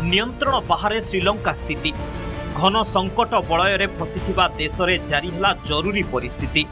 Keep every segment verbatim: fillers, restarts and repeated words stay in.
नियंत्रण बाहर श्रीलंका स्थिति घन संकट बलय फसिथिबा देश में जारी है जरूरी परिस्थिति।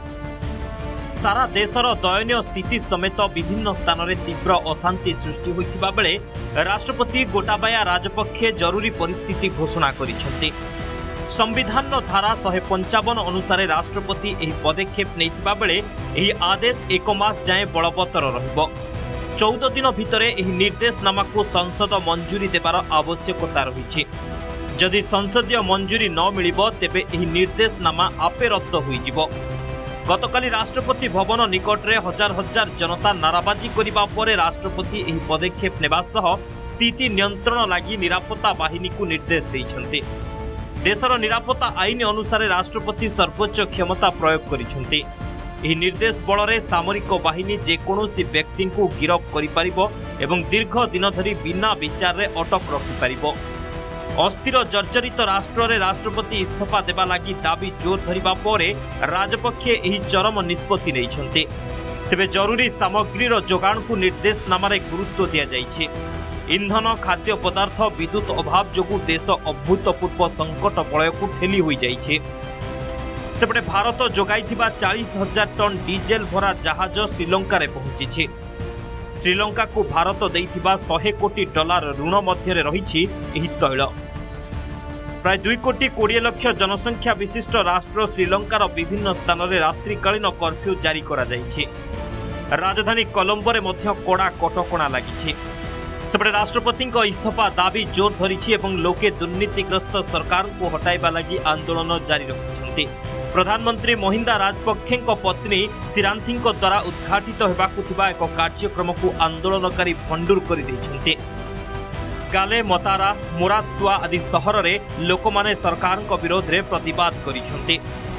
सारा देशर दयनीय स्थिति समेत विभिन्न स्थान में तीव्र अशांति सृष्टि होइथिबा बेले राष्ट्रपति गोटाबाया राजपक्षे जरूरी परिस्थिति घोषणा करिसेंति। संविधान धारा शहे पंचावन अनुसार राष्ट्रपति एही पदक्षेप नैथिबा बेले एही आदेश एक मास जाए बलवत्तर रहिबो। चौदह दिन भितर एही निर्देशनामा को संसद मंजूरी देवार आवश्यकता रही। जदि संसदीय मंजूरी न मिलिबो तेबे एही निर्देशनामा आपे रद्द होइजिबो। गतकाली राष्ट्रपति भवन निकट में हजार हजार जनता नाराबाजी करिबा परे राष्ट्रपति एही पदक्षेप नेबा सह स्थिति नियंत्रण लागि निरापत्ता बाहिनी को निर्देश दैछन्ति। देशर निरापत्ता आईन अनुसार राष्ट्रपति सर्वोच्च क्षमता प्रयोग करिसेंति। एही निर्देश बल सामरिक बाहिनी जेकोसी व्यक्ति को गिरफ करिपारिबो एवं दीर्घ दिन धरी बिना विचार रे अटक रखिपारिबो। अस्थिर जर्जरित राष्ट्र रे राष्ट्रपति इस्तीफा देबा लागि दाबी जोर धरिबा परे राजपक्षे एही चरम निष्पत्ति नैछन्ति। तेबे जरूरी सामग्रीर जोगाण को निर्देशनामारे गुरुत्व दिया जाइछि। इंधन खाद्य पदार्थ विद्युत अभाव जोगु देश अभूतपूर्व संकट बलय को ठेली होई जाइछि। सेपटे भारत जोगाइथिबा चालीस हजार टन डीजेल भरा जहाज श्रीलंका रे पहुंची। श्रीलंका को भारत देइथिबा सौ कोटी डॉलर ऋण मध्य रही तैल। प्राय दुई कोटी कोड़े लक्ष जनसंख्या विशिष्ट राष्ट्र श्रीलंकार विभिन्न स्थान में रात्रिकालीन कर्फ्यू जारी करा जाइछि। राजधानी कोलंबो रे मध्य कड़ा कटकणा लागिछि। सेपटे राष्ट्रपति इस्तीफा दाबी जोर धरिछि एवं लोके दुर्नीतिग्रस्त सरकार को हटाइबा लागि आंदोलन जारी रखिछन्ति। प्रधानमंत्री महिंदा राजपक्षे पत्नी सिरांथी द्वारा उद्घाटित होबाकु थिबा एक कार्यक्रम को आंदोलनकारी भंडूर कर दैछन्ति। गाले मतारा मोरातुआ आदि सहर रे लोकमाने सरकार विरोध में प्रतिवाद करिसेंति।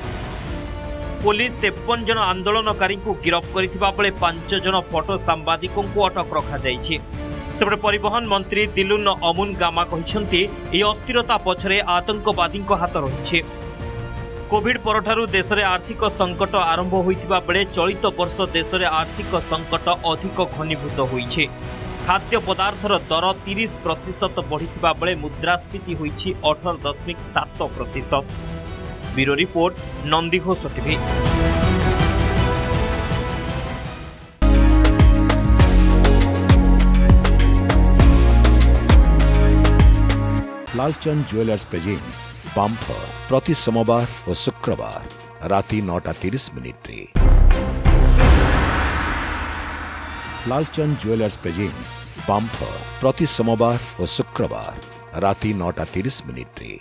पुलिस तेपन जन आंदोलनकारी को गिरफ्त करथिबा बेले पांच जन फोटो सांबादिकों को अटक रखा जाइछि। सेपटे परिवहन मंत्री दिलुन अमुन गामा कहिसेंति ए अस्थिरता पछरे आतंकवादी हाथ रहिछि। कोविड परठारु देश में आर्थिक संकट आरंभ होइथिबा बेले चलित वर्ष देश में आर्थिक संकट अधिक घनीभूत होइछि। खाद्य पदार्थर दर तीस प्रतिशत बढ़िथिबा बेले मुद्रास्फीति होइछि अठारह दशमिक सात प्रतिशत। Bureau report Nandighosh TV. Lalchand jewellers presents bumper प्रति सोमवार और शुक्रवार राति नौटा तीस मिनिट रे। लालचंद ज्वेलर्स प्रेजेंट्स बम्पर प्रति सोमवार और शुक्रवार राति नौटा तीस मिनिट रे।